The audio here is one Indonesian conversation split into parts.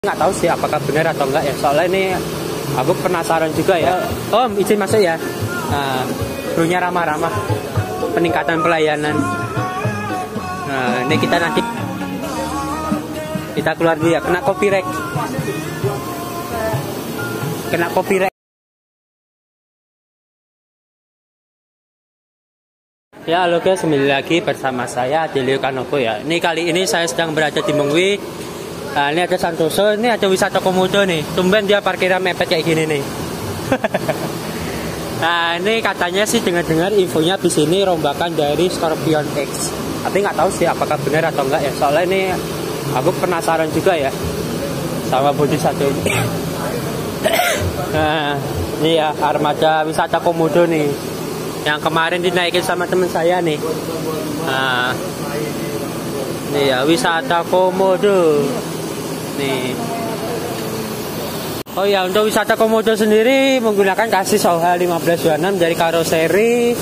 Nggak tahu sih apakah benar atau enggak ya, soalnya ini aku penasaran juga ya. Om, izin masuk ya. Krunya ramah-ramah, peningkatan pelayanan. Nah, ini kita nanti kita keluar dulu ya. Kena copyright. Kena copyright. Ya, halo guys, kembali lagi bersama saya Adelio Kanoko ya. Ini kali ini saya sedang berada di Mengwi. Nah, ini ada Santoso, ini ada wisata komodo nih. Tumben dia parkiran mepet kayak gini nih. Nah, ini katanya sih dengar-dengar infonya di sini rombakan dari Scorpion X. Tapi nggak tahu sih apakah benar atau enggak ya. Soalnya ini aku penasaran juga ya sama bodi satu ini. Nah, ini ya armada wisata komodo nih. Yang kemarin dinaikin sama teman saya nih. Nah, ini ya wisata komodo. Nih. Oh ya, untuk wisata komodo sendiri menggunakan kasis OH 1526 dari karoseri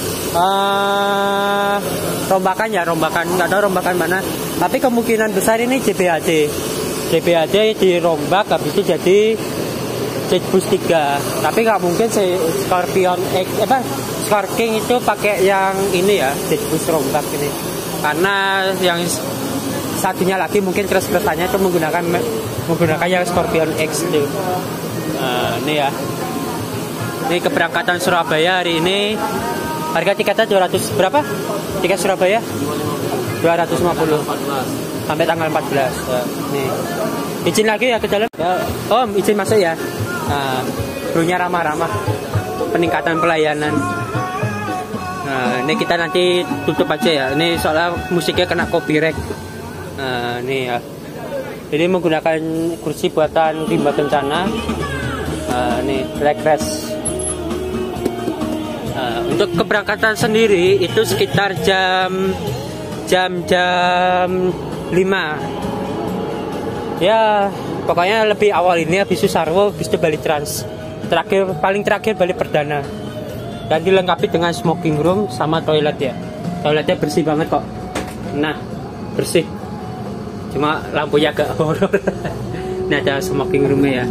rombakan ya, nggak tahu rombakan mana. Tapi kemungkinan besar ini JBHD dirombak habis itu jadi Jetbus 3. Tapi nggak mungkin Scorpion X Scorking itu pakai yang ini ya, Jetbus rombak ini. Karena yang satunya lagi mungkin keras-kerasannya itu menggunakan yang Scorpion X itu. Ini ya. Ini keberangkatan Surabaya hari ini. Harga tiketnya 200 berapa? Tiket Surabaya? 250 sampai tanggal 14. Nih. Izin lagi ya ke dalam. Ya, Om, izin masuk ya. Krunya ramah-ramah. Peningkatan pelayanan. Nah, ini kita nanti tutup aja ya. Ini soalnya musiknya kena copyright. Nah, ini ya. Ini menggunakan kursi buatan Rimba Kencana. Ini leg rest. Untuk keberangkatan sendiri itu sekitar jam 5. Ya, pokoknya lebih awal ini habis Susarwo, habis itu Bali Trans. Paling terakhir Bali Perdana. Dan dilengkapi dengan smoking room sama toilet ya. Toiletnya bersih banget kok. Nah, bersih. Cuma lampunya agak horor. Ini ada smoking roomnya ya.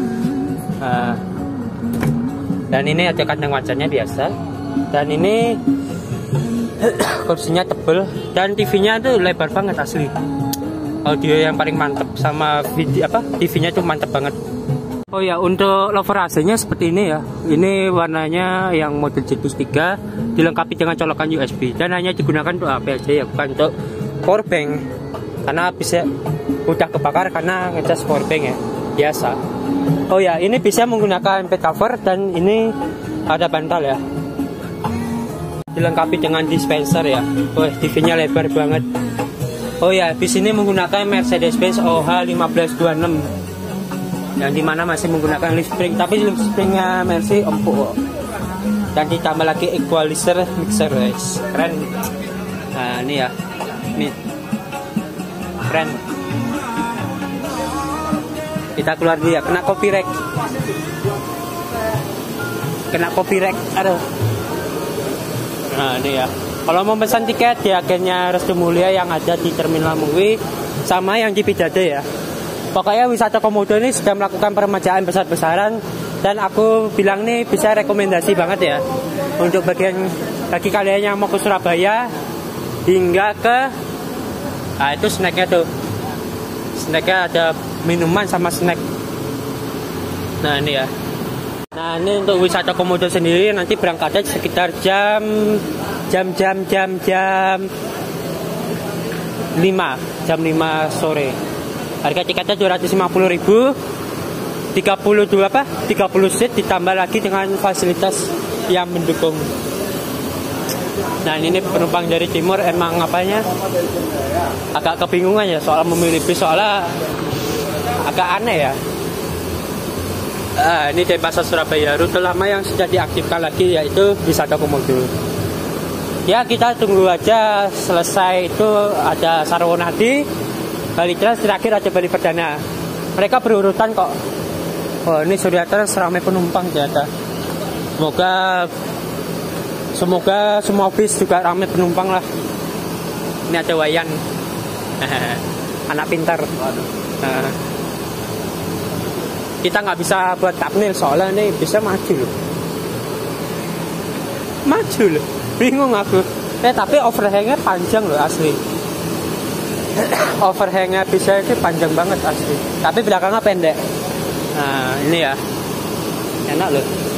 Dan ini ada kandang macannya biasa. Dan ini kursinya tebel. Dan TV-nya tuh lebar banget asli. Audio yang paling mantep sama video TV-nya tuh mantep banget. Oh ya, untuk lover AC-nya seperti ini ya. Ini warnanya yang model Jetbus 3, dilengkapi dengan colokan USB dan hanya digunakan untuk HP aja ya, bukan untuk powerbank. Karena bisa udah kebakar karena ngecas powerbank ya, biasa. Oh ya, ini bisa menggunakan bed cover dan ini ada bantal ya. Dilengkapi dengan dispenser ya. Oh, TV-nya lebar banget. Oh ya, di sini menggunakan Mercedes-Benz OH 1526. Yang dimana masih menggunakan lift spring, tapi lift springnya Mercy empuk. Dan ditambah lagi equalizer mixer guys, keren. Nah ini ya, ini keren. Kita keluar dulu ya, kena copyright. Aduh. Nah ini ya, kalau mau pesan tiket di agennya Restu Mulia yang ada di Terminal Mengwi sama yang di Pidade ya. Pokoknya wisata komodo ini sudah melakukan peremajaan besar-besaran dan aku bilang nih bisa rekomendasi banget ya untuk bagi kalian yang mau ke Surabaya hingga ke itu snacknya tuh, snacknya ada minuman sama snack. Nah ini ya. Nah ini untuk wisata komodo sendiri nanti berangkatnya sekitar jam 5 sore. Harga tiketnya 250.000, 30 seat ditambah lagi dengan fasilitas yang mendukung. Nah ini penumpang dari timur emang agak kebingungan ya soal memilih bis, soalnya agak aneh ya. Ini dari Pasar Surabaya, rute lama yang sudah diaktifkan lagi yaitu wisata komodo. Ya kita tunggu aja selesai itu ada Sarwonadi, Bali Trans, terakhir ada Bali Perdana. Mereka berurutan kok. Oh ini Surya Trans ramai penumpang ternyata. Semoga semua bis juga ramai penumpang lah. Ini ada Wayan. Anak pintar. kita nggak bisa buat thumbnail soalnya ini bisa maju loh. Maju loh. Bingung aku. Tapi overhangnya panjang loh asli. Overhangnya bisa itu panjang banget asli. Tapi belakangnya pendek. Nah ini ya. Enak loh.